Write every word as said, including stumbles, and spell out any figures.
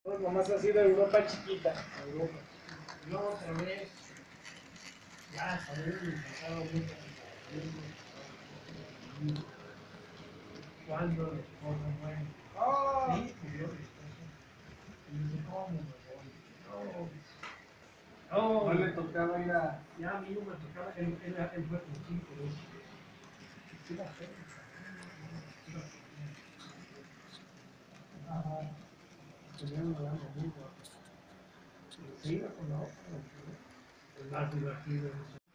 Nomás ha sido Europa chiquita. Europa. No, otra vez. Ya, saber el pasado mucho. ¿Cuándo las cosas mueren? ¡Oh! Sí, murió mi esposa. Y dice, ¿cómo me voy? No. No le tocaba ir a. Ya a mí no me tocaba, él, él, él fue con cinco veces. Sí, la fe. Ajá. Estuvieron hablando muy guapo. Se iba con la otra. Es más divertido eso.